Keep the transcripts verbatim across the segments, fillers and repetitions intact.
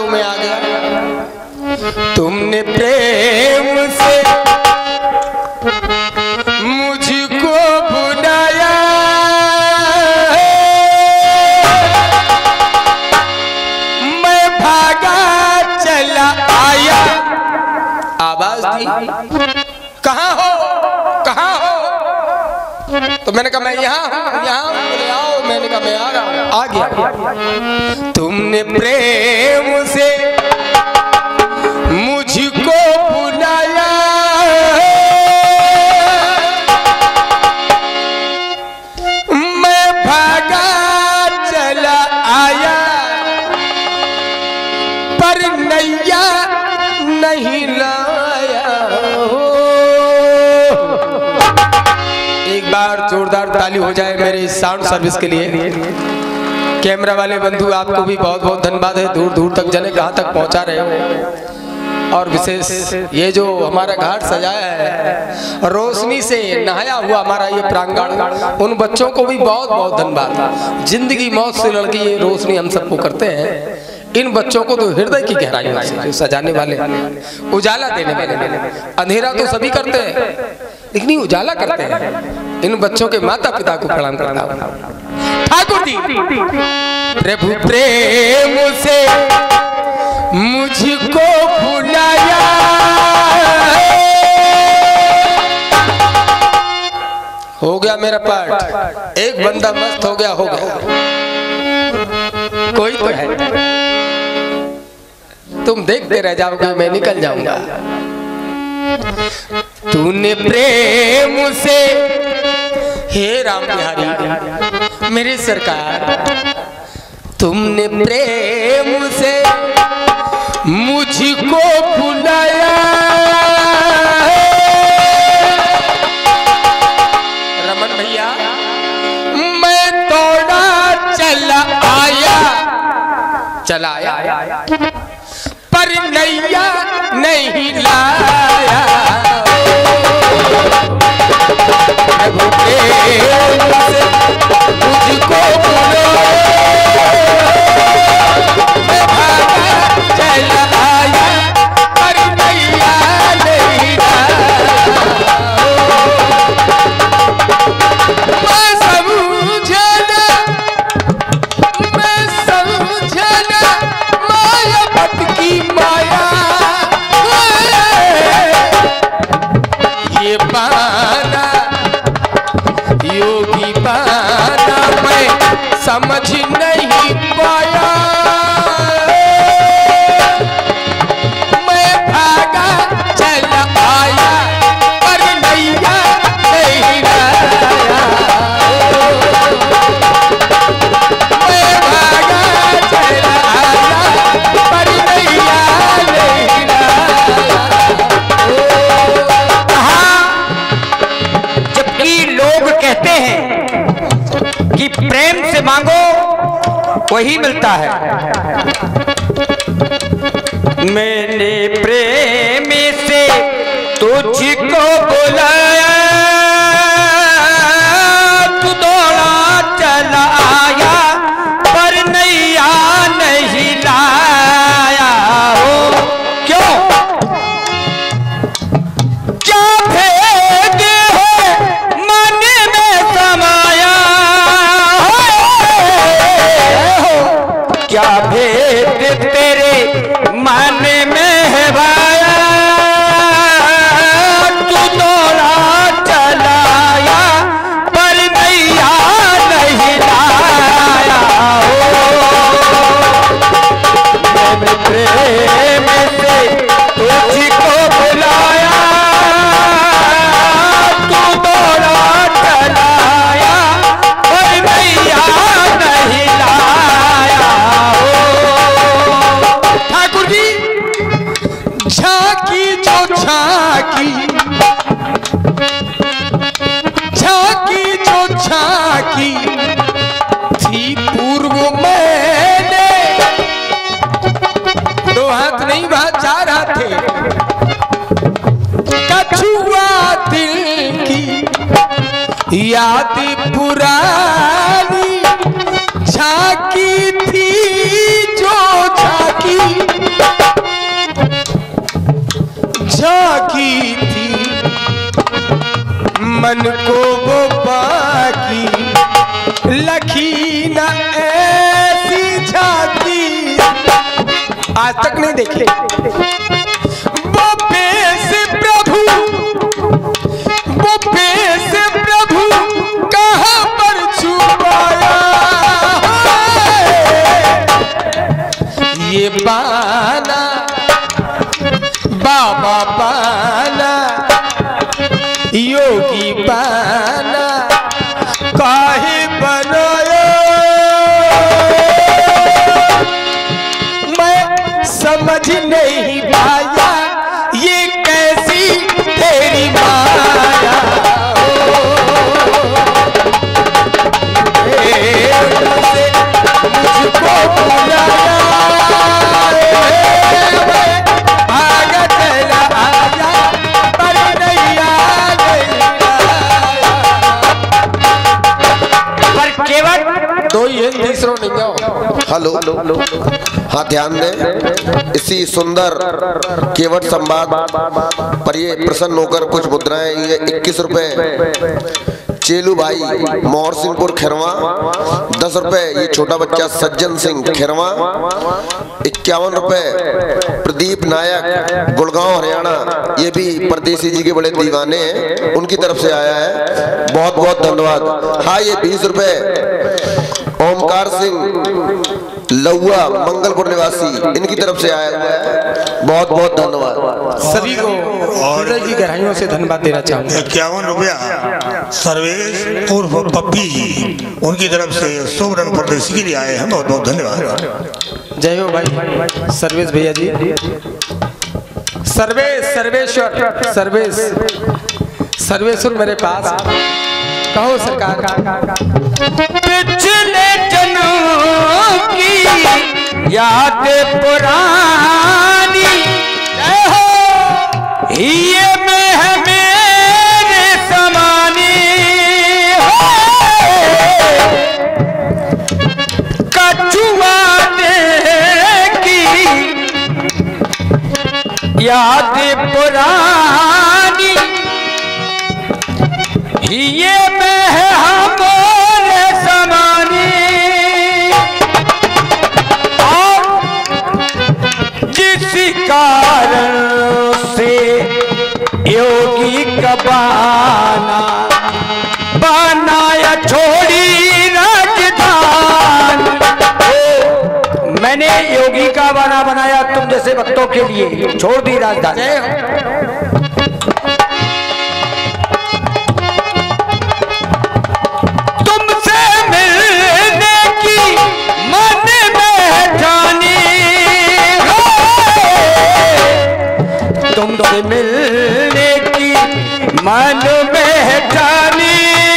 मुंह में आ गया। तुमने प्रेम से मुझको बुलाया, मैं भागा चला आया। आवाज दी, कहाँ हो कहाँ हो? तो मैंने कहा मैं यहाँ हूँ यहाँ हूँ। बोले आओ। मैंने कहा मैं आ रहा हूँ। आ गया। तुमने प्रेम से मुझको बुलाया, मैं भागा चला आया, पर नैया नहीं लाया हो। एक बार जोरदार ताली हो जाए मेरे साउंड सर्विस के लिए। कैमरा वाले बंधु आपको भी बहुत बहुत धन्यवाद है, दूर दूर तक जने कहाँ तक पहुँचा रहे हो। और विशेष ये जो हमारा घाट सजाया है रोशनी से नहाया हुआ हमारा ये प्रांगण, उन बच्चों को भी बहुत बहुत धन्यवाद। जिंदगी मौत से लड़की ये रोशनी हम सबको करते हैं। इन बच्चों को तो हृदय की गहराई से जो सजाने वाले, उजाला देने वाले, अंधेरा तो सभी करते हैं लेकिन उजाला करते हैं। इन बच्चों के माता पिता को प्रणाम करता हूँ। ठाकुर जी, प्रभु प्रेम से मुझको बुलाया, हो गया मेरा पाठ। एक बंदा मस्त हो गया हो गया कोई तो है। तुम देखते रह जाओगे, मैं निकल जाऊंगा। तूने प्रेम से, हे राम बिहारी मेरे सरकार, तुमने प्रेम से मुझको बुलाया, रमन भैया मैं दौड़ा चला आया, चला आया पर नैया नहीं लाया। मुझको मैं भागा चला आया, पर नैया नहीं लाया। मैं समझना मैं समझना माया भटकी माया, ये पाना योगी पाना मैं समझ नहीं पाया। मैं भागा चला आया, पर नैया नहीं लाया। मैं भागा चला आया, पर नैया नहीं लाया। जबकि लोग कहते हैं कि प्रेम से मांगो वही मिलता है। मैंने प्रेम से तुझको बुलाया, तू दौड़ा चला आया, पर नैया नहीं लाया। हो क्यों? क्या भेद है मन में समाया, क्या भेद तेरे मन में है भाया, तू दौड़ा चलाया, पर नैया नहीं लाया। मैंने प्रेम से तुझको बुलाया, तू दौड़ा चलाया, पर नैया नहीं लाया। ठाकुर जी, झांकी जो झांकी झांकी जो झांकी थी पूर्व मैंने, दो हाथ नहीं वहां चार हाथ थे, कछुआ दिल की याद पुरानी झांकी थी जो झांकी की थी, मन को वो बाकी लखी न ऐसी झांकी आज तक नहीं देखे। वो पेश प्रभु, वो पेश प्रभु कहाँ पर छुपाया, ये पाना बाबा पाना योगी पाना काहे बनाया, मैं समझ नहीं पाया ये कैसी तेरी माया। मुझको बुलाया दो ही है, तीसरा नहीं हो। हेलो, हाँ ध्यान दें, इसी सुंदर केवट संवाद पर ये प्रसन्न होकर कुछ मुद्राएं, ये इक्कीस रुपए चेलू भाई मोहर सिंहपुर खिरवा, दस रुपए ये छोटा बच्चा सज्जन सिंह खिरवा, इक्यावन रुपए प्रदीप नायक गुड़गांव हरियाणा, ये भी परदेसी जी के बड़े दीवाने हैं, उनकी तरफ से आया है, बहुत बहुत धन्यवाद। हाँ ये बीस रुपए ओमकार सिंह लौआ मंगलपुर निवासी, इनकी तरफ से आया हुआ है, बहुत बहुत धन्यवाद। सभी को हृदय की गहराइयों से धन्यवाद देना चाहूँगा। इक्यावन रुपया सर्वेश उर्फ पप्पी जी, उनकी तरफ से शुभ रंग परदेसी के लिए आए हैं, बहुत बहुत धन्यवाद। जय हो भाई सर्वेश भैया जी। सर्वेश सर्वेश्वर सर्वेश सर्वेश्वर मेरे पास कहो सरकार। पिछले जन्मों की याद पुरानी ये में है मेरे समानी, कछुआ की याद पुरानी ये में है हमारे समानी, और जिस कारण से योगी का बाना बनाया छोड़ी राजधान, मैंने योगी का बाना बनाया तुम जैसे भक्तों के लिए, छोड़ दी राजधानी। तुमसे मिलने की मन में जानी,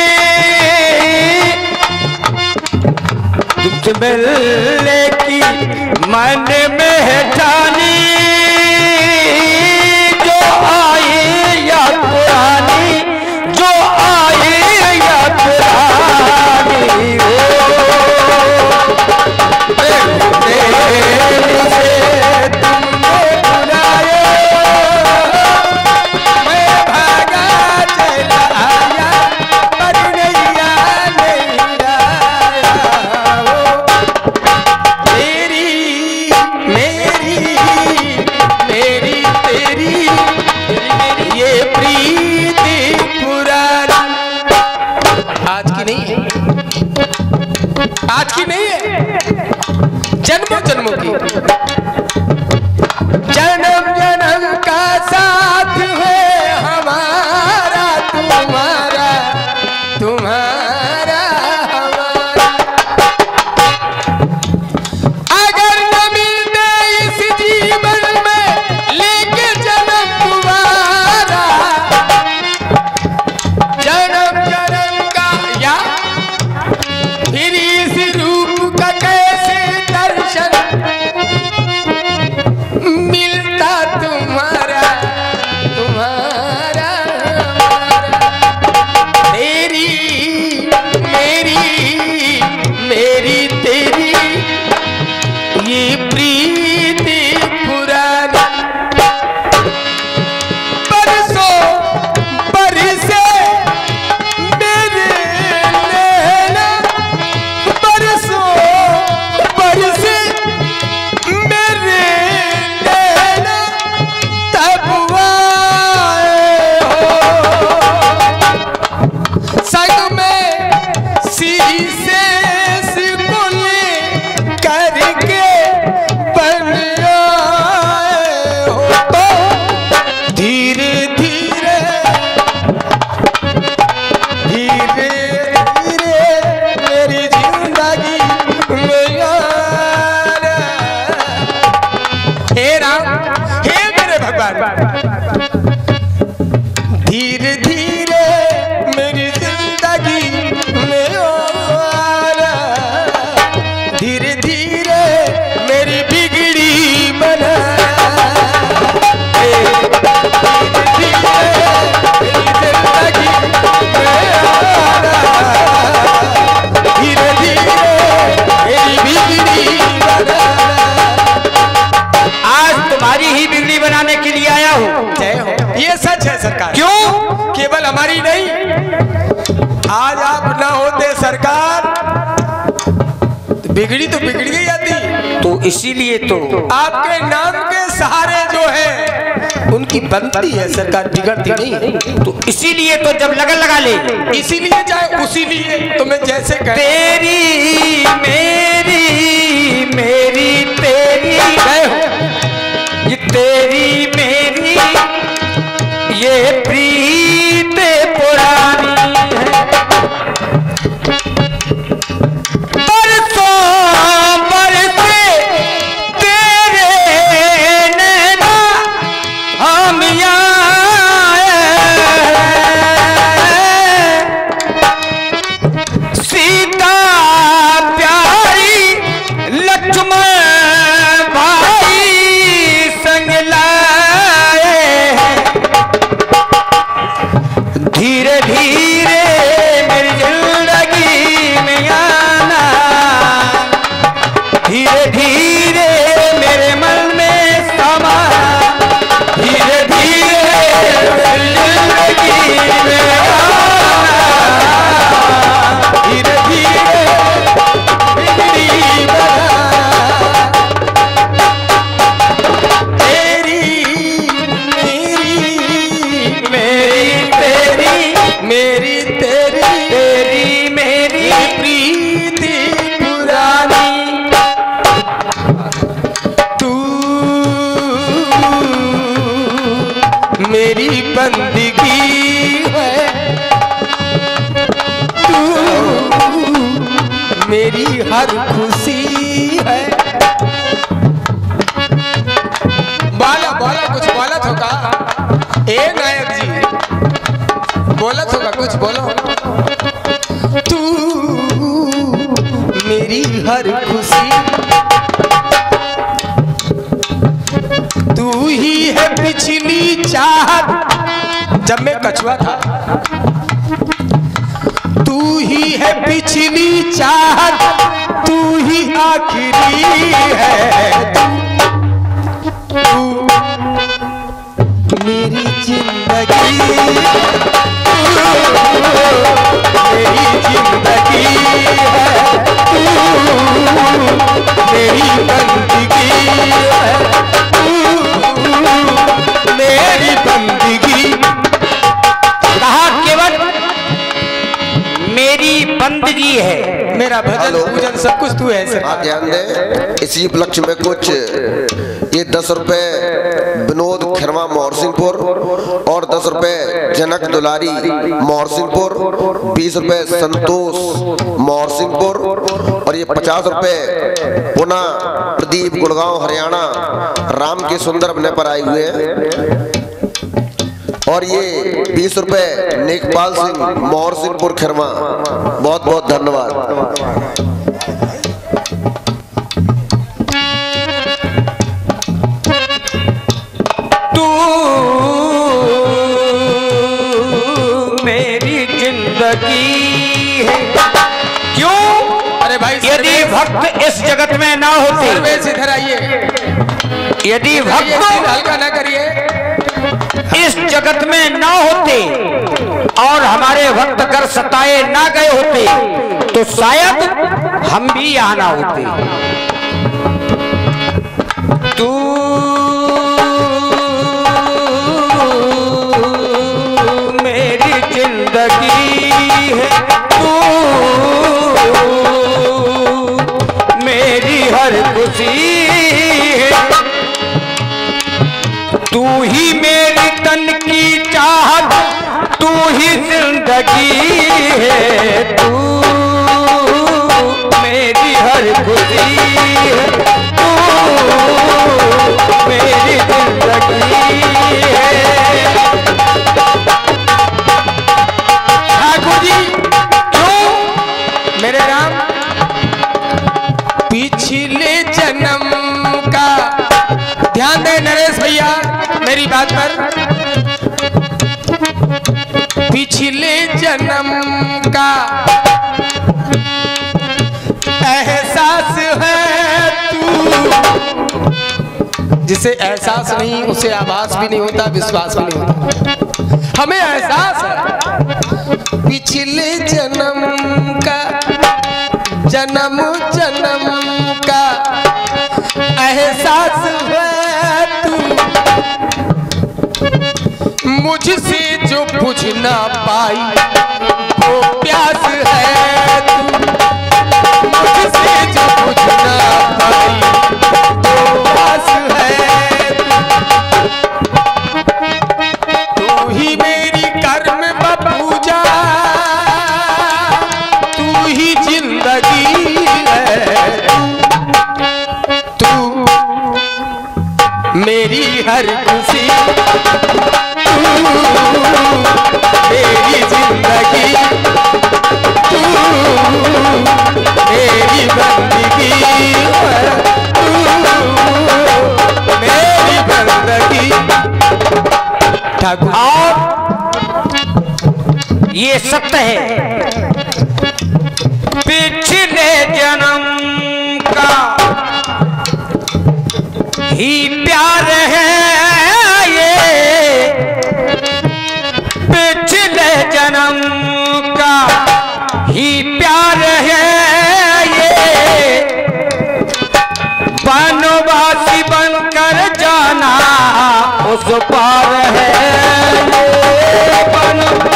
तुमसे मिलने की मन में जानी, जो आई या पुरानी, जो आई या पुरानी आज की नहीं है, जन्मों जन्मों की, जन्म जन्म का साथ है हमारा तुम्हारा, तुम्हारा हमारा। अगर न मिलते इस जीवन हे राम, हे मेरे भगवान, धीरे धीरे मेरी जिंदगी में ओ आना, धीरे धीरे मेरी बिगड़ी बना, धीरे धीरे मेरी जिंदगी में आना, धीरे धीरे मेरी बिगड़ी बना। आज तुम्हारी ही बिगड़ी बनाने के लिए आया हूँ। जय हो। ये सच है सरकार। क्यों? केवल हमारी नहीं, आज आप ना होते सरकार तो बिगड़ी तो बिगड़ गई जाती। तो इसीलिए तो आपके नाम के सहारे जो है उनकी बनती है सरकार, बिगड़ती नहीं। तो इसीलिए तो जब लगन लगा ले, इसीलिए चाहे उसीलिए तुम्हें जैसे कहे। तेरी मेरी मेरी तेरी ये तेरी मेरी ये प्रीत पुरानी है, बरसों बरसे तेरे नैना हम आए, सीता प्यारी लक्ष्मण भाई संग लाए, धीरे धीरे मेरी जिंदगी में आना, धीरे धीरे मेरे मन में समा, धीरे धीरे मेरी जिंदगी में आना, धीरे धीरे बिगड़ी बना। तेरी मेरी मेरी तेरी मेरी तेरी तेरी मेरी प्रीति पुरानी, तू मेरी बंदगी है, तू मेरी हर खुशी है। बोला बोला कुछ बोला तो का ए नायक जी, बोला तो का कुछ बोलो। तू मेरी हर खुशी, तू ही है पिछली चाहत जब मैं कछुआ था, तू ही है पिछली चाहत, तू ही आखिरी है, तू मेरी जिंदगी, मेरी जिंदगी है, तू मेरी बंदगी है, तू मेरी बंदगी। कहा केवल मेरी बंदगी है, मेरा भजन हेलो। पूजन सब कुछ तू है सर। आप ध्यान दें, इसी उपलक्ष्य में कुछ ये दस रुपए विनोद खिरवा मोहरसिंहपुर और दस रुपए जनक दुलारी मोहरसिंहपुर, बीस रुपए संतोष मोहरसिंहपुर और ये पचास रुपए पुनः प्रदीप गुड़गांव हरियाणा राम के सुंदर अपने पर आए हुए हैं, और ये बीस रुपए नेकपाल सिंह मोहरसिंहपुर खिरवा। बहुत बहुत धन्यवाद। तू मेरी जिंदगी है। क्यों? अरे भाई यदि भक्त इस जगत में ना होते, सर्वेश इधर आइए, यदि ये भक्त हल्का ना करिए, इस जगत में ना होते और हमारे भक्त कर सताए ना गए होते तो शायद हम भी यहाँ ना होते। तू मेरी जिंदगी है, तू मेरी हर खुशी है, तू ही मेरी तन की चाहत, तू ही जिंदगी है, तू मेरी हर खुशी है, तू ध्यान दे नरेश भैया मेरी बात पर। पिछले जन्म का एहसास है तू, जिसे एहसास नहीं उसे आभास भी नहीं होता, विश्वास भी नहीं होता। हमें एहसास है पिछले जन्म का, जन्म जन्म का एहसास है तू, मुझसे जो बुझ ना पाई वो प्यास है तू, मुझसे जो बुझ ना पाई वो प्यास है तू, तू ही मेरी कर्म बपूजा, तू ही जिंदगी है, तू मेरी हर खुशी, मेरी जिंदगी, तू मेरी बंदगी, तू मेरी बंदगी। ठाकुर और ये सत्य है, पिछले जन्म का ही प्यार है ये, पिछले जन्म का ही प्यार है ये, वनवासी बनकर जाना उस पार है ये, वन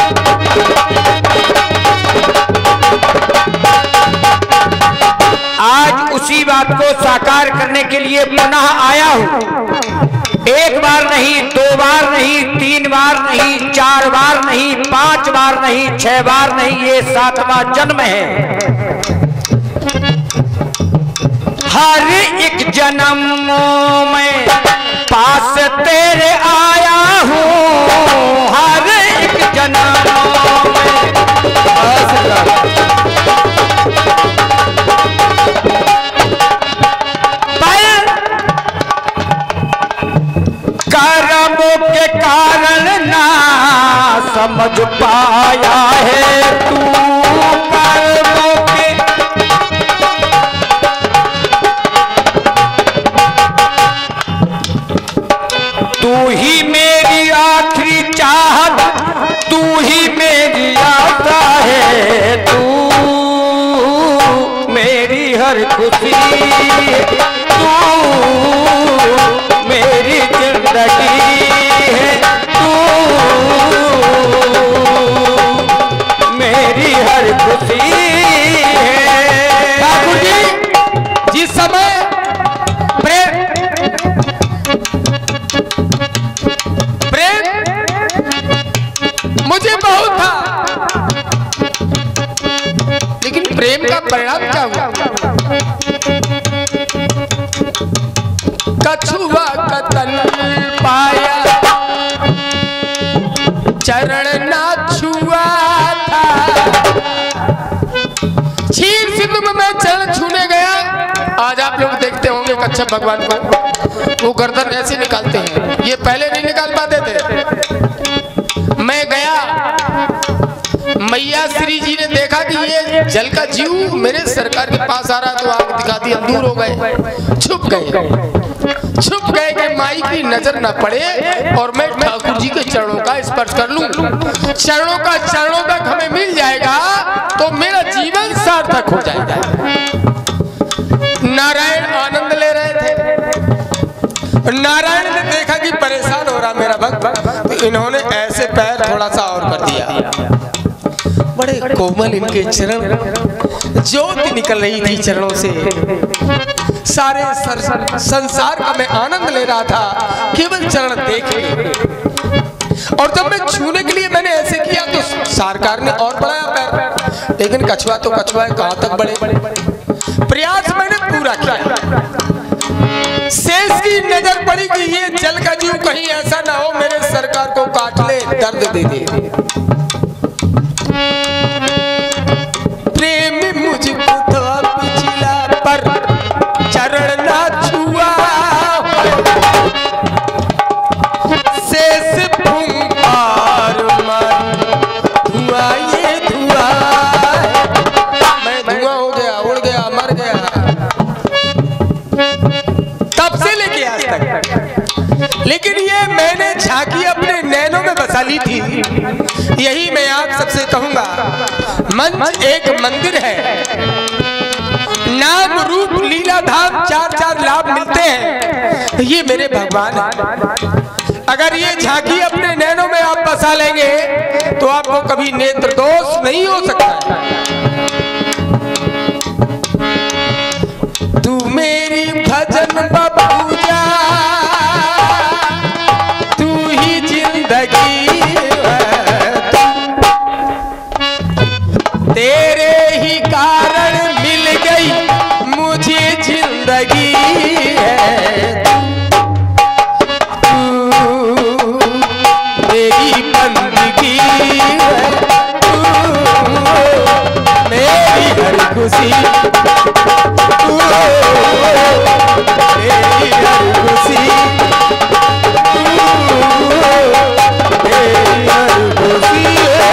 आज उसी बात को साकार करने के लिए पुनः आया हूं। एक बार नहीं, दो बार नहीं, तीन बार नहीं, चार बार नहीं, पांच बार नहीं, छह बार नहीं, ये सातवां जन्म है। हर एक जन्म में पास तेरे आया हूं, हर एक जन्म में कर्मों के कारण ना समझ पाया है तू, कर्मों के तू ही मेरी आखिरी चाहत, तू ही मेरी आशा है, तू मेरी हर खुशी, तू मेरी जिंदगी है, तू मेरी हर खुशी है। ठाकुर जी जिस समय प्रेम प्रेम मुझे बहुत था, लेकिन प्रेम का परिणाम क्या हुआ? कछुआ कतल पाया, चरण ना छुआ था, क्षीर सिंधु में मैं चरण छूने गया। आज आप लोग देखते होंगे कच्छप भगवान को वो गर्दन ऐसे निकालते हैं, ये पहले नहीं निकाल पाते थे। मैं गया, मैया श्री जी ने देखा कि ये जल का जीव मेरे सरकार के पास आ रहा है, तो आग दिखा दी, हम दूर हो गए, छुप गए, छुप गए कि माई की नजर न पड़े और मैं ठाकुर जी के चरणों का स्पर्श कर लूं। चरणों का चरणों तक हमें मिल जाएगा तो मेरा जीवन सार्थक हो जाएगा। नारायण आनंद ले रहे थे, नारायण ने देखा कि परेशान हो रहा मेरा भक्त, तो इन्होंने ऐसे पैर थोड़ा सा और कर दिया। बड़े कोमल इनके चरण, ज्योति निकल रही थी चरणों से। सारे सर, सर, संसार का मैं आनंद ले रहा था केवल चरण देख के। और जब मैं छूने के लिए मैंने ऐसे किया तो सरकार ने और बढ़ाया पैर, लेकिन कछुआ तो कछुआ है, कहां तक बढ़े। प्रयास मैंने पूरा किया। शेष की नजर पड़ी कि ये जल का जीव कहीं ऐसा ना हो मेरे सरकार को काट ले, दर्द दे दे। प्रेम मुझको था पिछला पर चरण ना छुआ, यही मैं आप सबसे कहूंगा, मंच एक मंदिर है, नाम रूप लीला धाम चार चार लाभ मिलते हैं, ये मेरे भगवान है। अगर ये झांकी अपने नैनों में आप बसा लेंगे तो आपको कभी नेत्र दोष नहीं हो सकता। तू मेरी भजन बबूजा, तू ही जिंदगी, तेरे ही कारण मिल गई मुझे जिंदगी है। तू मेरी बंदगी है, तू मेरी हर खुशी, तू मेरी हर खुशी, तू मेरी हर खुशी।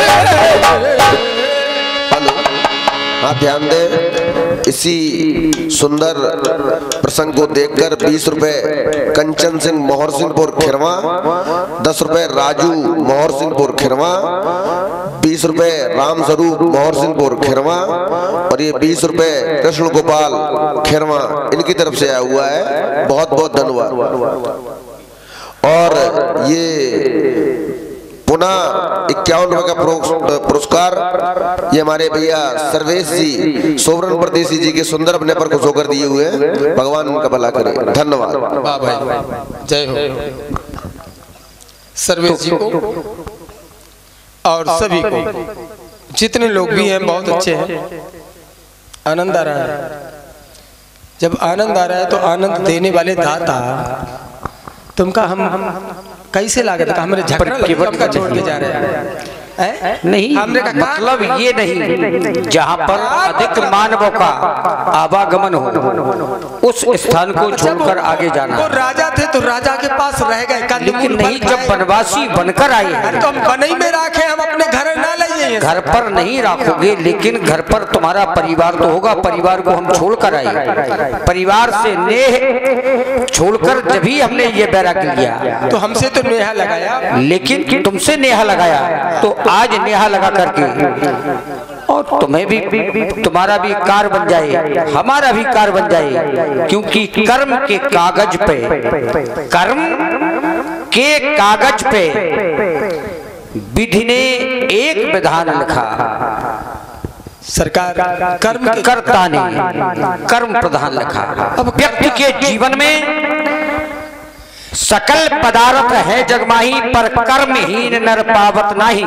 हाँ, ध्यान दें, इसी सुंदर प्रसंग को देखकर बीस रुपए कंचन सिंह मोहर सिंहपुर खिरवा, दस रुपए राजू मोहर सिंहपुर खिरवा, बीस रुपए राम स्वरूप मोहर सिंहपुर खिरवा और ये बीस रुपए कृष्ण गोपाल खिरवा, इनकी तरफ से आया हुआ है। बहुत बहुत धन्यवाद। और ये पुनः इक्यावन रुपए का पुरस्कार ये हमारे भैया सर्वेश जी सोवरन परदेसी जी के सुंदर अपने पर खुश होकर दिए हुए हैं। भगवान उनका भला करे। धन्यवाद। वाह भाई, जय हो सर्वेश जी को और सभी को, जितने लोग भी हैं बहुत अच्छे हैं। आनंद आ रहा है, जब आनंद आ रहा है तो आनंद देने वाले दाता तुमका हम, हम कैसे लागत का हमारे झगड़ा लगा छोड़ के जा रहे हैं। है? नहीं, मतलब ये नहीं, जहाँ पर अधिक मानवों का आवागमन हो उस स्थान को छोड़कर आगे जाना। वो राजा थे तो राजा के पास रह गए, लेकिन नहीं, जब वनवासी बनकर आए हैं तो हम बनई में रखे, हम अपने घर ना ले जाइए। घर पर नहीं रखोगे, लेकिन घर पर तुम्हारा परिवार तो होगा। परिवार को हम छोड़कर आए, परिवार से नेह छोड़कर जब ही हमने ये बैराग लिया तो हमसे तो नेहा लगाया, लेकिन तुमसे नेहा लगाया तो आज नेहा लगा करके और तुम्हें भी, तुम्हारा भी कार बन जाए, हमारा भी कार बन जाए। क्योंकि कर्म के कागज पे, कर्म के कागज पे विधि ने एक विधान लिखा, सरकार कर्म कर्ता ने कर्म प्रधान लिखा। अब व्यक्ति के जीवन में सकल पदार्थ है जगमाही, पर कर्महीन नर पावत नहीं।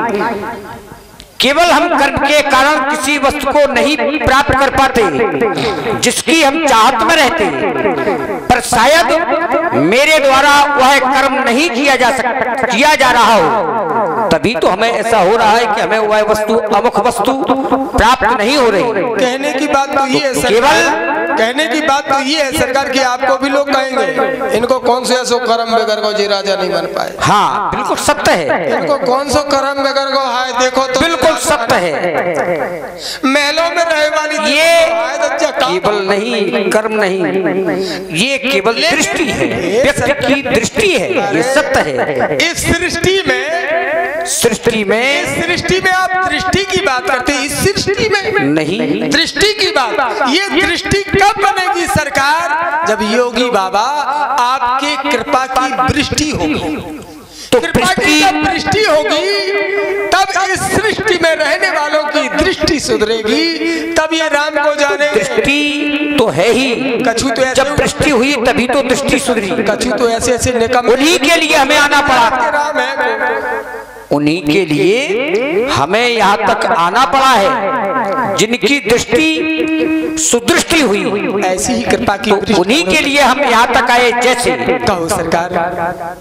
केवल हम कर्म के कारण किसी वस्तु को नहीं प्राप्त कर पाते जिसकी हम चाहत में रहते, पर शायद मेरे द्वारा वह कर्म नहीं किया जा सकता, किया जा रहा हो, तभी तो हमें ऐसा हो रहा है कि हमें वह वस्तु, अमुख वस्तु प्राप्त नहीं हो रही। कहने की बात तो ये है, केवल कहने की बात तो ये है सरकार की, आपको भी लोग कहेंगे इनको कौन से ऐसो कर्म बेगर को जी राजा नहीं बन पाए। हाँ, बिल्कुल सत्य है। इनको कौन सो कर्म बेगर को हाय देखो तो बिल्कुल सत्य है। महलों में रहे वाली ये केवल नहीं, कर्म नहीं, ये केवल दृष्टि है, व्यक्ति की दृष्टि है, ये सत्य है। इस सृष्टि में, सृष्टि में, इस सृष्टि में आप दृष्टि की बात करते हैं, इस सृष्टि में नहीं, दृष्टि की बात। ये दृष्टि कब बनेगी सरकार? जब योगी बाबा आपके कृपा की दृष्टि होगी। तो कृपा की जब दृष्टि होगी तब इस सृष्टि में रहने वालों की दृष्टि सुधरेगी, तब ये राम को जाने। दृष्टि तो है ही, कछु तो ऐसे, जब दृष्टि हुई तभी तो दृष्टि सुधरी। कछु तो ऐसे ऐसे निकम, उन्हीं के लिए हमें आना पड़ा, राम है, उन्हीं के लिए हमें यहाँ तक आना पड़ा है जिनकी दृष्टि सुदृष्टि हुई। ऐसी ही कृपा की तो उन्हीं के लिए हम यहाँ तक आए। जैसे कहो सरकार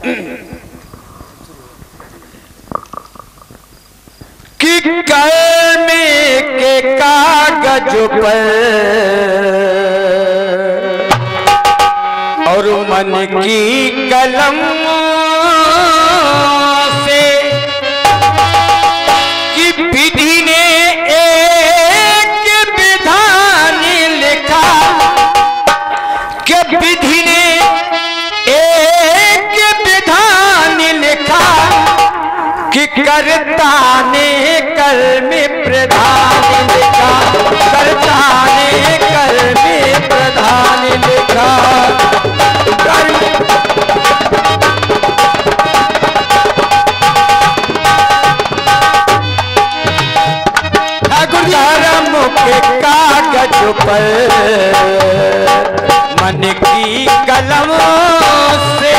कि कर्म के कागज पर और मन की कलम से कि विधि ने एक विधान लिखा, कि विधि ने एक विधान लिखा कि करता ने कल में प्रधान लिखा, करता ने कल में प्रधान लिखा। धर्म के कागज पर मन की कलम से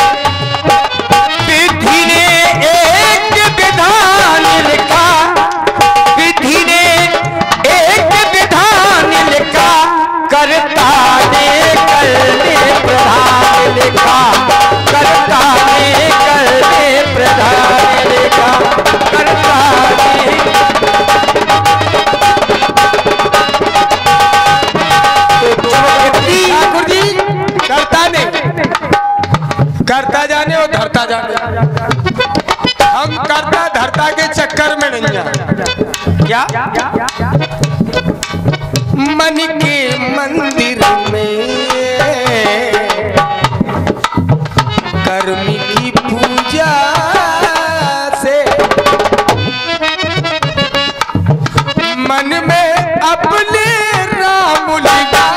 विधि ने एक विधान लिखा, विधि ने एक विधान लिखा, करता ने कल में प्रधान लिखा, करता ने कल में प्रधान लिखा, करता ने। करता जाने और धरता जाने, हम करता धरता के चक्कर में नहीं है। क्या मन के मंदिर में कर्म की पूजा से मन में अपने राम लिखा।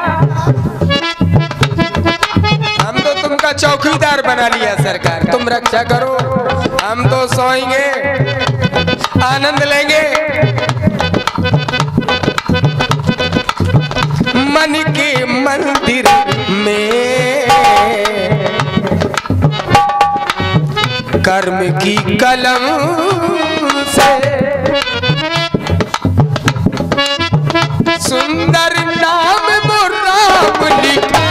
चौकीदार बना लिया सरकार, तुम रक्षा करो, हम तो सोएंगे, आनंद लेंगे। मन के मंदिर में कर्म की कलम से सुंदर नाम राम लिखा,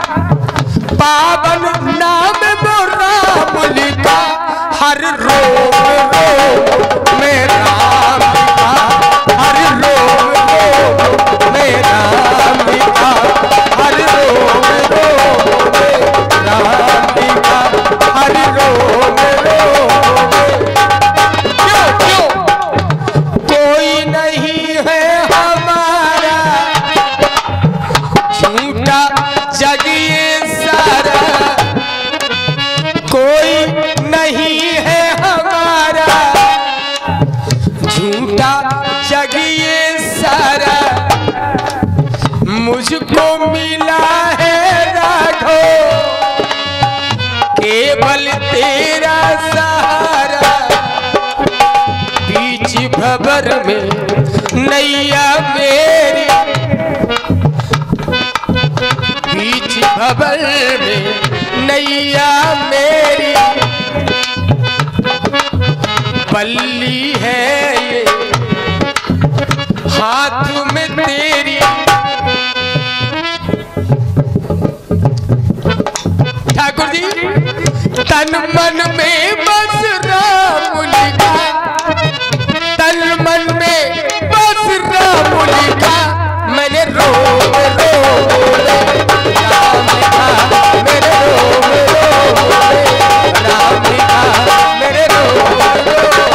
पावन नाम राम लिखा, हर रोग रोग में राम लिखा, हर रोग रोग में राम लिखा, हर रोग रोग में राम लिखा, हर रोग रोग में। क्यों क्यों कोई नहीं है हमारा झूठा जग ये सारा, कोई नहीं है हमारा झूठा जग ये सारा, मुझको मिला है राघो केवल तेरा सहारा। बीच भंवर में नैया मेरी, बीच भंवर में नैया मेरी, पल्ली है ये हाथ में तेरी। ठाकुर जी तन मन में बस राम लिखा, तन मन में बस राम लिखा, मैंने रोग रोग राम लिखा, मेरे रोग रोग राम लिखा, मेरे रोग रोग।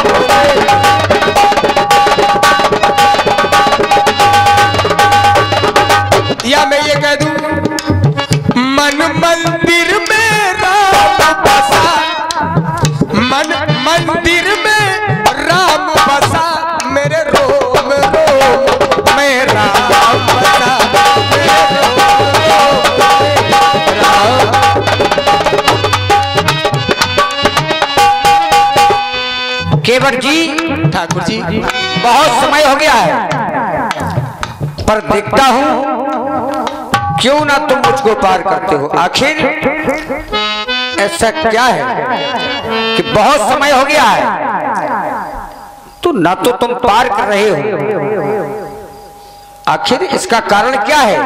या मैं ये कह दूं मन मंदिर में राम बसा, मन मंदिर में राम बसा, मेरे रोम रोम में राम बसा, मेरे रोम राम। केवट जी, ठाकुर जी बहुत समय हो गया है, पर देखता हूं क्यों ना तुम मुझको पार करते हो। आखिर ऐसा क्या है कि बहुत समय हो गया है तो ना तो तुम पार कर रहे हो, आखिर इसका कारण क्या है?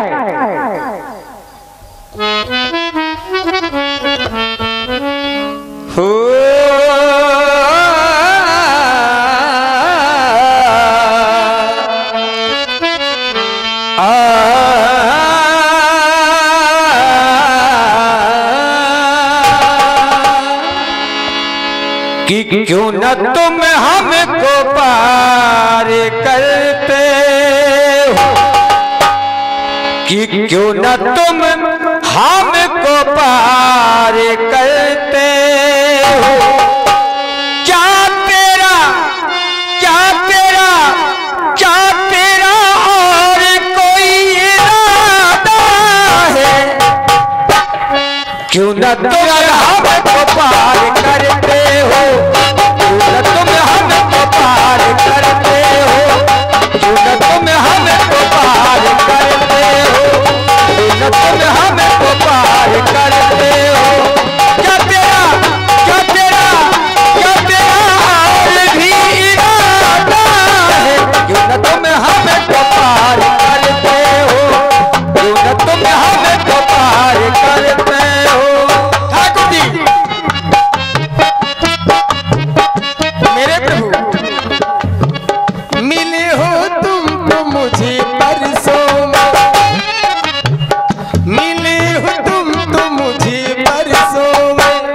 हो कि क्यों न तुम हमको पार करते हो, कि क्यों न तुम हमको पार करते हो, चाहते न तुम हमको पार करते हो, क्यों न तुम हमको पार करते हो, क्यों न तुम हमको पार करते हो, क्यों न तुम हमको पार करते हो। क्या तेरा क्या तेरा क्या तेरा हाल भी इरादा है, क्यों न तुम हमको पार करते हो, क्यों न तुम हमको पार करते हो। ठाकुर जी, मेरे प्रभु, मिले हो तुम तो मुझे परसों में, मिले हो तुम तो मुझे परसों में,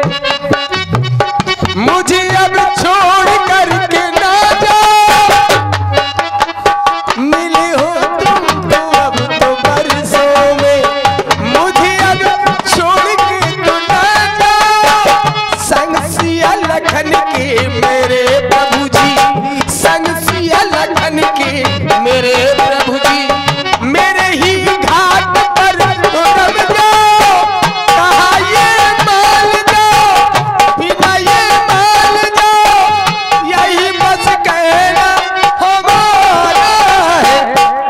मुझे अब छोड़ करके ना जाओ, मिले हो तुम तो अब तो परसों में, मुझे अब छोड़ के तो ना जाओ। संग सिया लखन के मेरे प्रभु जी, संग सिया लखन के मेरे प्रभु जी, मेरे ही घाट पर रम जाओ, कहा ये मान जाओ, बिना ये मान जाओ, यही बस कहना हमारा है।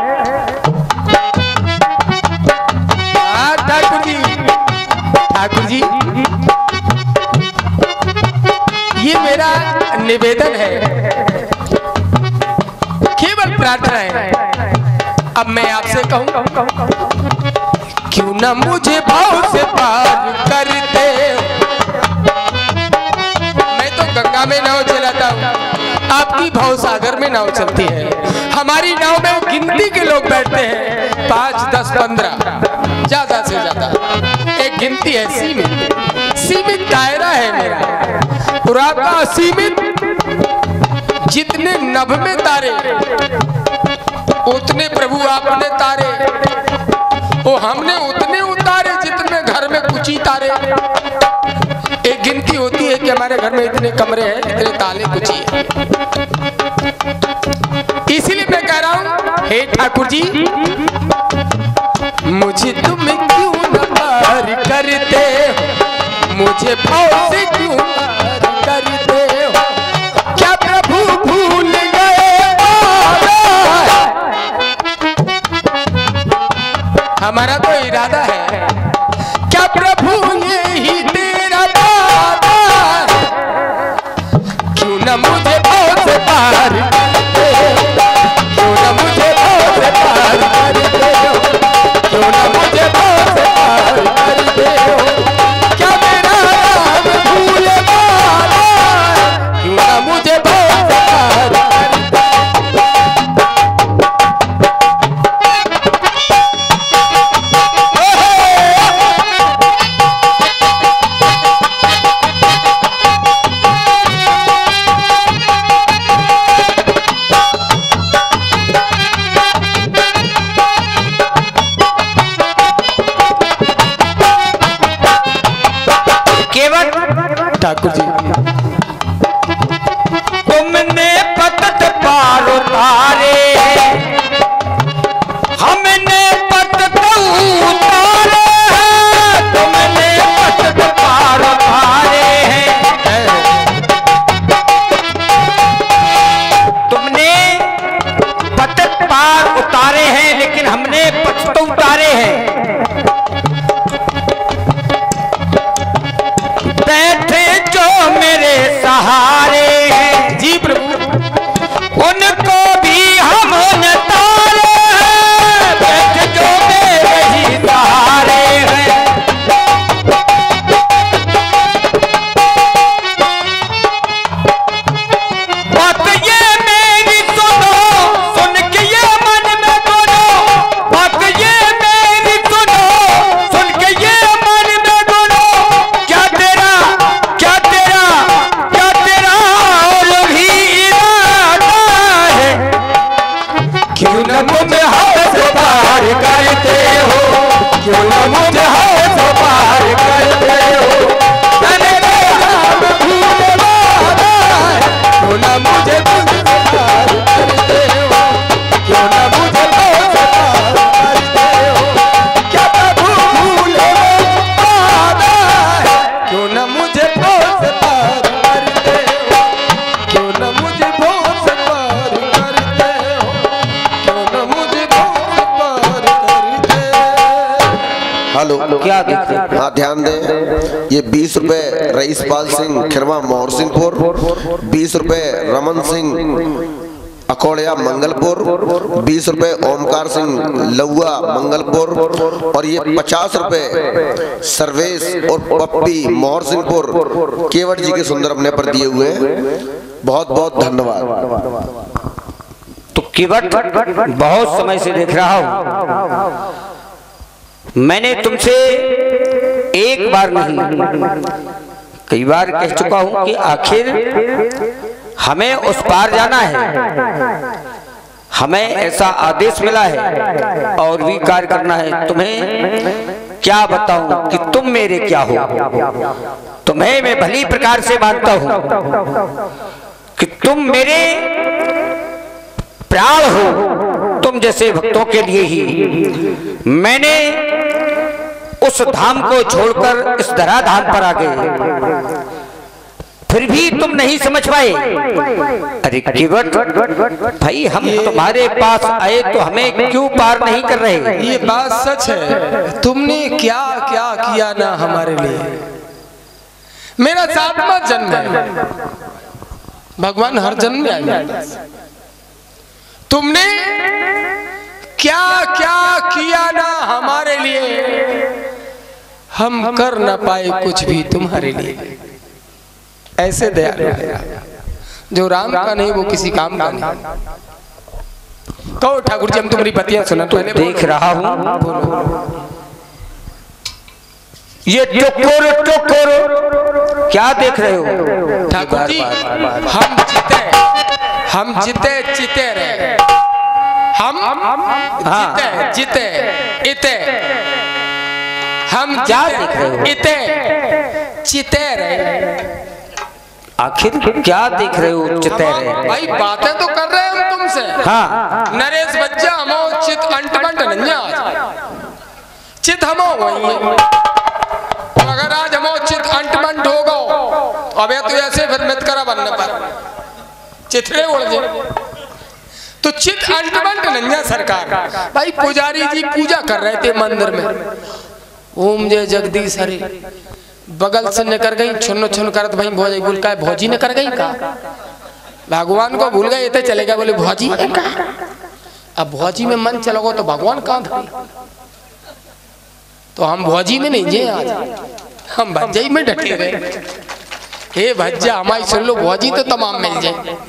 हाँ ठाकुर जी, ठाकुर जी, ये मेरा निवेदन है, केवल प्रार्थना है। अब मैं आपसे कहूं, क्यों न मुझे भाव से पार करते हो। मैं तो गंगा में नाव चलाता हूँ, आपकी भाव सागर में नाव चलती है। हमारी नाव में गिनती के लोग बैठते हैं, पांच दस पंद्रह, ज्यादा से ज्यादा। एक गिनती है सीमित, सीमित दायरा है मेरा, और आपका असीमित। जितने नभ में तारे उतने प्रभु आपने तारे, वो हमने उतने उतारे जितने घर में कुछ ही तारे। एक गिनती होती है कि हमारे घर में इतने कमरे हैं, इतने ताले कुछ ही है। इसीलिए मैं कह रहा हूं, हे ठाकुर जी, मुझे तुम क्यों न पार करते हो, मुझे भाव से क्यों पार करते हो। क्या प्रभु भूल गए हमारा तो इरादा है, क्या प्रभु यही तेरा वादा है, क्यों न मुझे भाव से पार करते हो, क्यों न मुझे भाव से पार करते हो, क्यों न मुझे भाव से पार करते हो। क्या मेरा राम भूल वाला है, क्यों न मुझे भाव से पार करते हो। ठाकुर जी, तुमने पतत पार उतारे, हमने पतत उतारे हैं, तुमने पतत पार उतारे हैं, तुमने पतत पार उतारे हैं, लेकिन हमने पतत उतारे हैं। बैठे जो मेरे सहारे हैं, जी प्रभु, उनको भी हम न तारे हैं, बैठे जो मेरे ही सहारे हैं। बात ये मेरी सुनो, सुन के ये मन में बोलो, बात ये मेरी सुनो, सुन के ये मन में बोलो। क्या तेरा क्या तेरा हाँ ध्यान दें, ये बीस रुपए रईसपाल सिंह खिरवा मोहसिनपुर, बीस रुपए रमन सिंह अकोड़िया मंगलपुर, बीस रुपए ओमकार सिंह लौआ मंगलपुर, और ये पचास रुपए सर्वेश और पप्पी मोहसिनपुर केवट जी के सुंदर अपने पर दिए हुए हैं। बहुत बहुत धन्यवाद। तो केवट बहुत समय से देख रहा हूं, मैंने तुमसे एक बार नहीं कई बार कह चुका हूं कि आखिर हमें उस पार जाना है, हमें ऐसा आदेश मिला है और भी कार्य करना है। तुम्हें क्या बताऊं कि तुम मेरे क्या हो। तुम्हें मैं भली प्रकार से मानता हूं कि तुम मेरे प्राण हो। तुम जैसे भक्तों के लिए ही मैंने उस धाम को छोड़कर इस धरा धाम पर आ गए, फिर भी तुम नहीं समझ पाए। अरे केवट भाई, हम तुम्हारे पास आए तो हमें क्यों पार नहीं कर रहे? ये बात सच है, तुमने क्या क्या किया ना हमारे लिए। मेरा सातवां जन्म है, भगवान हर जन्म में आए। तुमने क्या क्या किया ना हमारे लिए, हम कर ना पाए कुछ भी तुम्हारे लिए। ऐसे दयालु है, जो राम का नहीं वो किसी काम का नहीं। कहो ठाकुर जी, हम तुम्हारी बतियां सुना तो देख रहा हूं। ये टुकुर टुकुर क्या देख रहे हो ठाकुर जी? हम जीते, हम जीते जीते रहे, हम जीते जीते इते, हम क्या देख रहे हो? इते जीते रहे। आखिर क्या देख रहे हो? चिते रहे भाई, बातें तो कर रहे हैं हम तुमसे। हाँ, नरेश बच्चा हमो चित अंटमंट नन्या, चित हमो वही है। अगर आज हमो चित अंटमंट हो गो, अबे तो ऐसे फिर मत करा बनने पर चिथड़े उड़ जाए। तो चित अंटमंट नन्या सरकार। भाई पुजारी जी पूजा कर रहे थे मंदिर में, ओम जय जगदीश हरे, बगल से निकर गई छुन छुन करत भाई भौजी बोल का भौजी ने कर गई का, भगवान को भूल गए थे, चले गए बोले भौजी। अब भौजी में मन चलोगो तो भगवान कहाँ था? तो हम भौजी में नहीं जे, आज हम भज्जाई में डटे रहे। हे भज्जा हमारी सुन लो, भौजी तो तमाम मिल जाए।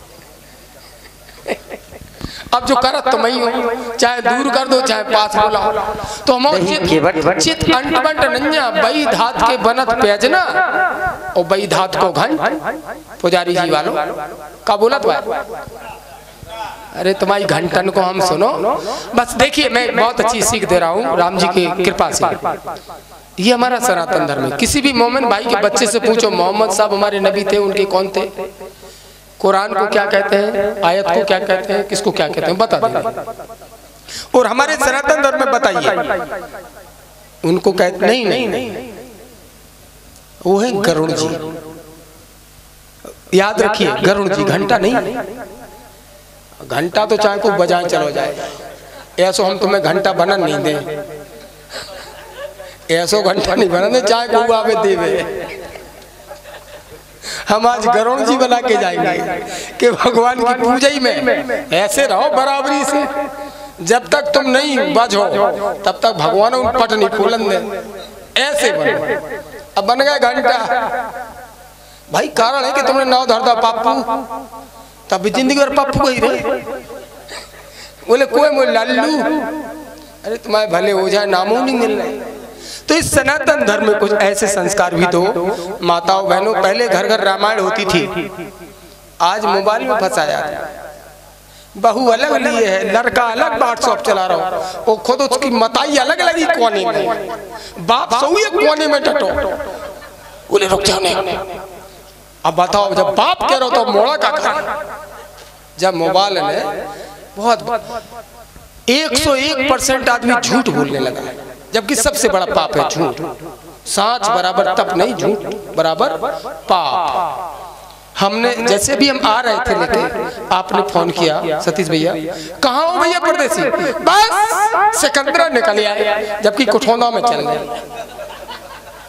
अब जो करत तो मैं हूँ, चाहे दूर कर दो चाहे पास बोला। तो हम चित चित अंटबंट नन्या बई धात के बनत पेजना और बई धात को घन। पुजारी जी वालों का बोला तो है। अरे तुम्हारी घंटन को हम सुनो बस। देखिए, मैं बहुत अच्छी सीख दे रहा हूँ राम जी की कृपा से। ये हमारा सनातन धर्म है। किसी भी मोमिन भाई के बच्चे से पूछो मोहम्मद साहब हमारे नबी थे, उनके कौन थे, कुरान को क्या कहते हैं, आयत को क्या कहते हैं, किसको क्या कहते हैं, बता देंगे। और हमारे सनातन धर्म में बताइए उनको कहते नहीं नहीं नहीं वो है गरुड़ जी। याद रखिए, गरुड़ जी, घंटा नहीं। घंटा तो चाहे को बजाए चलो जाए, ऐसो हम तुम्हें घंटा बनन नहीं दे, ऐसो घंटा नहीं बनने चाहे को आवे देवे। हम आज गरुड़ जी बना के जाएंगे कि भगवान की पूजा ही में ऐसे रहो बराबरी से। जब तक तुम नहीं बजो तब तक भगवान उन पट नहीं खोलन दे। ऐसे बनो। अब बन गए घंटा। भाई कारण है कि तुमने नाव धर दा पप्पू, तब भी जिंदगी भर पप्पू ही रहे। बोले कोई मोल लल्लू, अरे तुम्हारे भले हो जाए, नामों नहीं मिल रहे। तो इस सनातन धर्म में कुछ ऐसे संस्कार भी दो माताओं बहनों। पहले घर घर रामायण होती थी, आज मोबाइल में फंसाया। बहू अलग लिए है, लड़का अलग व्हाट्सएप चला रहा हो, वो खुद उसकी मताई अलग लगी कोने में, बाप सही कोने में डटो। बोले रुक जाओ नहीं। अब बताओ, जब बाप कह रहे हो तो मोड़ा का कर। जब मोबाइल ने बहुत एक सौ एक परसेंट आदमी झूठ बोलने लगा, जबकि सबसे बड़ा पाप है झूठ। साच बराबर तप नहीं, झूठ बराबर पाप। हमने जैसे भी हम आ रहे थे लेके, आपने फोन किया सतीश भैया, कहाँ हो भैया परदेसी, बस सिकंदरा निकल आए, जबकि कुठौंदा में चल गए।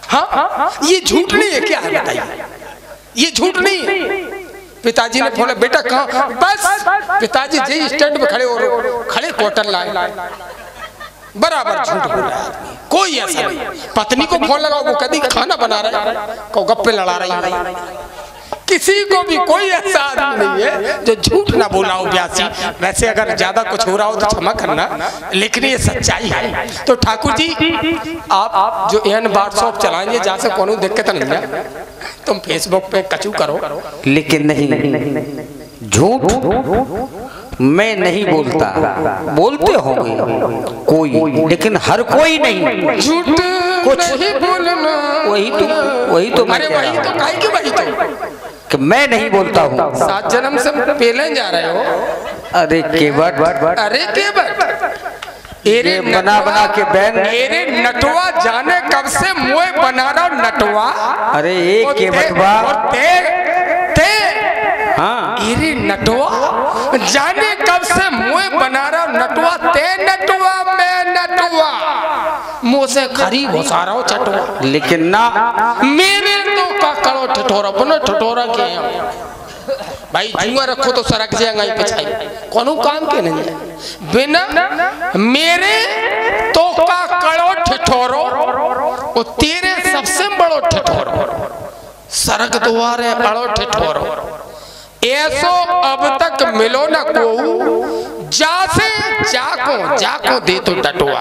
हाँ हाँ ये झूठ नहीं है क्या है बताइए, ये झूठ नहीं है। पिताजी ने बोला बेटा कहाँ, बस पिताजी जी स्टैंड पे खड़े हो खड़े क्वार्टर लाए, बराबर झूठ बोल रहा है। कोई ऐसा नहीं, पत्नी को फोन लगाओ वो कभी खाना बना रहा है, को गप्पे लड़ा रही है, किसी को भी कोई ऐसा आदमी नहीं है जो झूठ ना बोला हो ब्यासी। वैसे अगर ज्यादा कुछ हो रहा हो तो क्षमा करना, लेकिन ये सच्चाई है। तो ठाकुर जी आप जो एन व्हाट्सएप चलाएंगे जहाँ से कोनो दिक्कत नहीं है, तुम फेसबुक पे कचू करो, लेकिन नहीं, झूठ मैं नहीं बोलता, बोलते होंगे कोई, लेकिन हर कोई नहीं। झूठ कुछ नहीं बोलना, वही तो वही तो अरे वही तो काहे की वही तो कि मैं नहीं बोलता हूँ। सात जन्म से पहले जा रहे हो। अरे केवट, अरे केवट ये बना बना के बैन, मेरे नटवा जाने कब से मुँह बना रहा नटवा। अरे एक केवटवा हाँ इरे नटवा जाने कब से मुँह बना रहा नटवा, ते नटवा मैं नटवा मुँह से खरीब हो सारा हो चटवा, लेकिन ना मेरे तो काकड़ो ठठोरा बनो ठठोरा के भाई जुआ रखो तो सरक जाएगा पिछाई, कोनो काम के नहीं है। बिना मेरे तो काकड़ो ठठोरो वो तेरे सबसे बड़ो ठठोरो, सरक द्वारे अड़ो ठठोरो, ऐसो अब तक मिलो न को जासे जाको जाको दे तो टटुआ।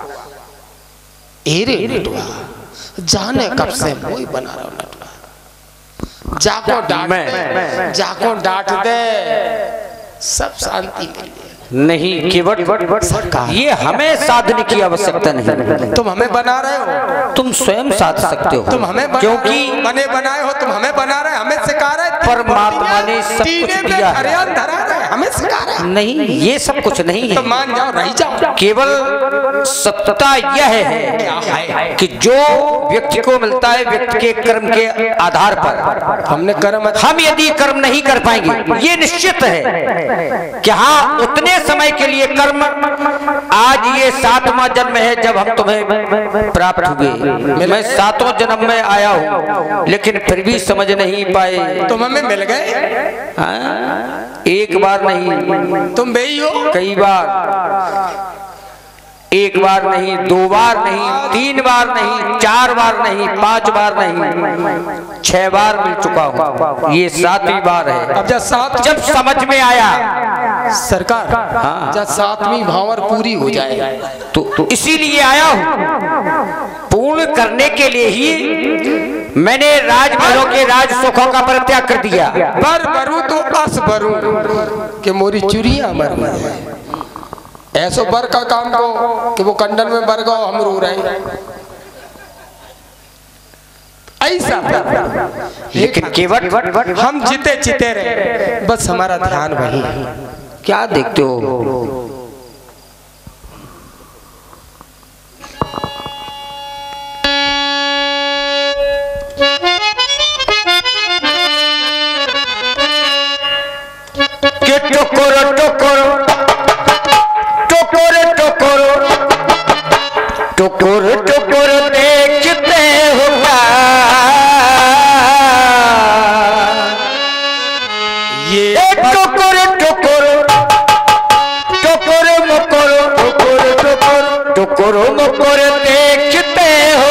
एरे नटुआ जाने कब से मोई बना रहा नटुआ, जाको डांट जाको डांट दे सब शांति के लिए। नहीं केवट, ये हमें साधने की आवश्यकता नहीं। तुम हमें बना रहे हो, तुम स्वयं साध सकते हो, तुम हमें क्योंकि बने बनाए हो, तुम हमें बना रहे, हमें सिखा रहे। परमात्मा ने सब कुछ दिया है, हमें सिखा रहे। नहीं ये सब कुछ नहीं है, तो मान जाओ रही जाओ। केवल सत्ता यह है कि जो व्यक्ति को मिलता है व्यक्ति के कर्म के आधार पर, हमने कर्म, हम यदि कर्म नहीं कर पाएंगे ये निश्चित है कि हाँ उतने समय के लिए कर्म, आज ये सातवां जन्म है जब हम तुम्हें प्राप्त हुए, मैं सातवां जन्म में आया हूँ लेकिन फिर भी समझ नहीं पाए। तुम हमें मिल गए, एक बार नहीं तुम बेई हो कई बार, एक बार नहीं, दो बार नहीं, तीन बार नहीं, चार बार नहीं, पांच बार नहीं, छह बार मिल चुका हूँ, ये सातवीं बार है। अब जब सात जब समझ में आया सरकार, हाँ जब सातवीं भावर पूरी हो जाए तो, तो इसीलिए आया हूँ, पूर्ण करने के लिए ही मैंने राजमहलों के राज सुखों का परित्याग कर दिया। बर बरू तो अस बरू के मोरी चुरिया मर ऐसो बर का काम को कि वो कंडन में बर गो हम रो रहे ऐसा। लेकिन केवट हम जीते जीते रहे, बस हमारा ध्यान वही। क्या देखते हो? के टोकरो टोकरो टोकरो टोकरो टोकरो टोकरो देखते हो ये टोकरो टोकरो टोकरो मकोरो टोकरो टोकरो टोकरो मकोरो देखते हो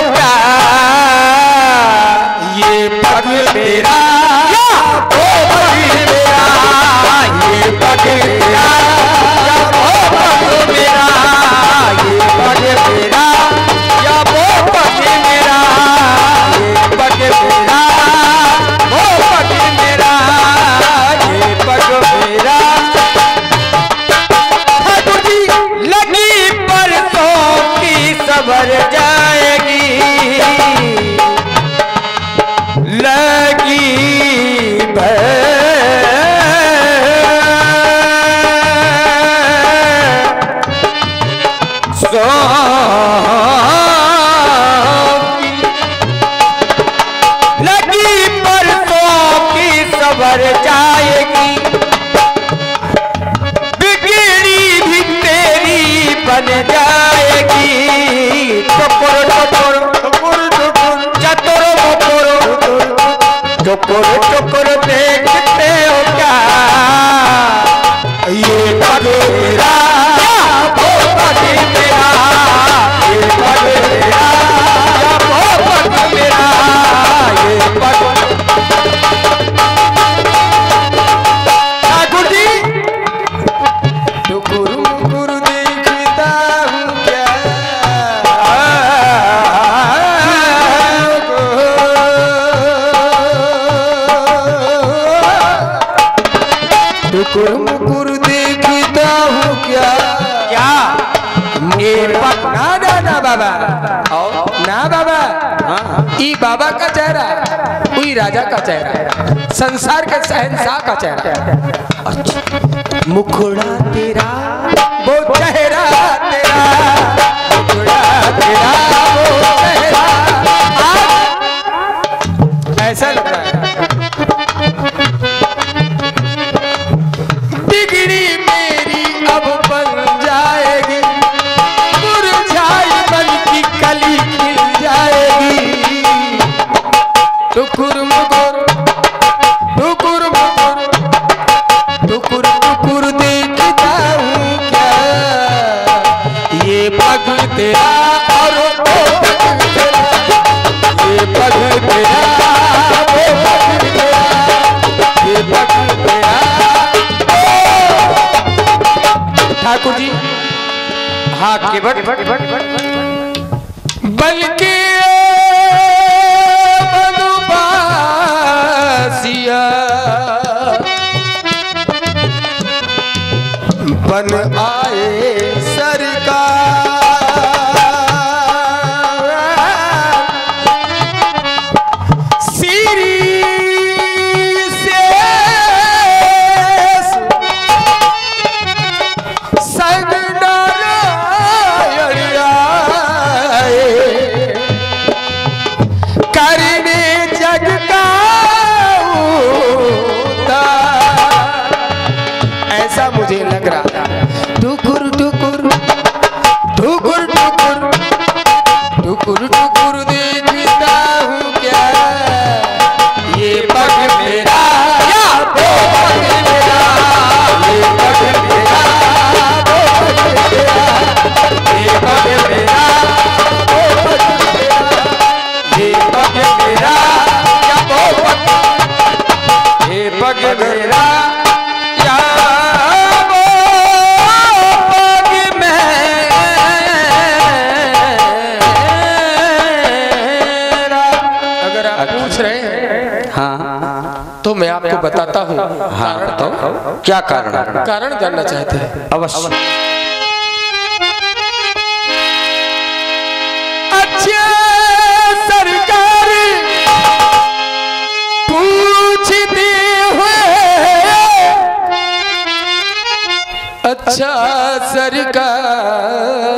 ये पग मेरा, ओ पग मेरा, ये पग मेरा, ओ पग मेरा, ये पग मेरा, या वो पग मेरा, ये पग मेरा, वो पग मेरा, ये पग मेरा। ठाकुर जी लगी परसों की सबर जाएगी, लगी लगी परसों की सबर जाएगी, बिगड़ी भी तेरी बन जाएगी। टोकर टोकर टोकर टोकर बाबा का चेहरा, कोई राजा का चेहरा, संसार के शहंशाह का चेहरा। अच्छा मुखड़ा तेरा वो चेहरा तेरा, मुखड़ा तेरा वो चेहरा, ऐसा लग रहा है। बिगड़ी मेरी अब बन जाएगी, मुरझाई मन की कली खिल जाएगी। टुकुर मुकुर टुकुर मुकुर टुकुर टुकुर देखता हूँ क्या, ये पग तेरा और वो पग तेरा, ये पग तेरा वो पग तेरा, ये पग तेरा। ठाकुर जी हाँ केवट बल्कि बन आए सरकार, सीरी से संग नारायण आए, करने जग का ऐसा मुझे लग रहा था। टुकुर टुकुर टुकुर टुकुर टुकुर टुकुर देखता हूँ क्या, ये पग मेरा या वो पग मेरा, ये पग मेरा वो पग मेरा, ये पग मेरा वो पग मेरा, ये पग मेरा या वो पग, ये पग मेरा या तो मैं आपको बताता हूँ। हाँ बताओ क्या कारण है? कारण जानना चाहते हैं? अवश्य। अच्छा सरकार पूछते हुए, अच्छा सरकार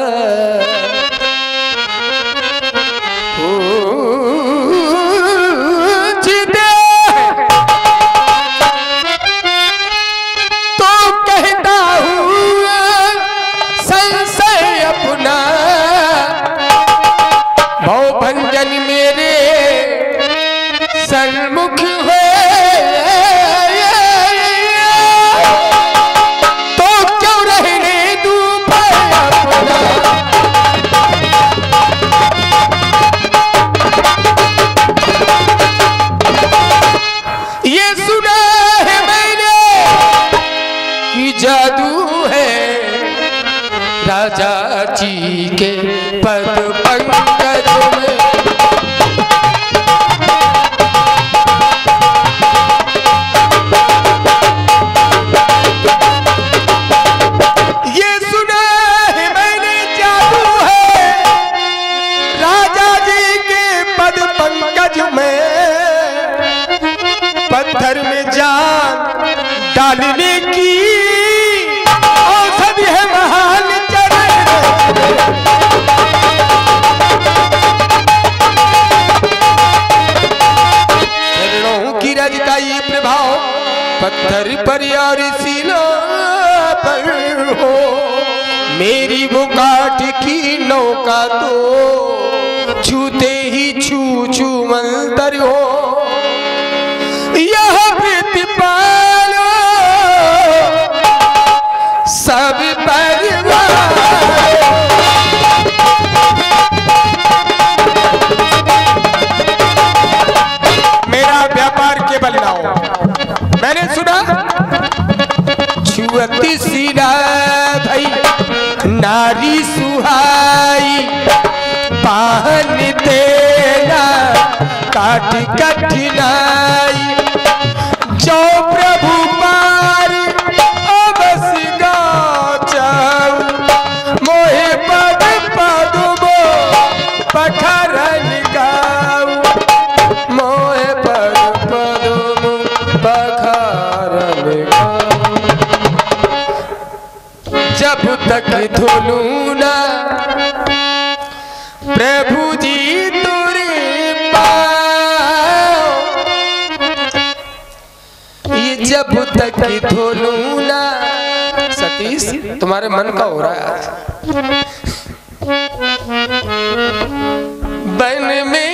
सन्मुख हो तो क्यों रहने दूं अपना, ये सुना है मैंने कि जादू है राजा जी के पद पंकज में। पत्थर में जान डालने की औषधि है महान चरणों की रजता ये प्रभाव पत्थर पर और सीलों पर हो, मेरी वो काठ की नौका तो छूते ही छू छू मंतर हो। यह प्रतिपाल सब परिवार, मेरा व्यापार केवल ना हो। मैंने सुना छुअती सीना भई नारी सुहाई, पाहन देना काट कठिनाई, जो प्रभु पार अवस गाचाऊ, मोहे पद पदुबो पखरन गाऊ। तक धोलू ना प्रभु जी तुरी पाओ, ये जब तक धोलू ना। सतीश तुम्हारे मन का हो रहा है। बन में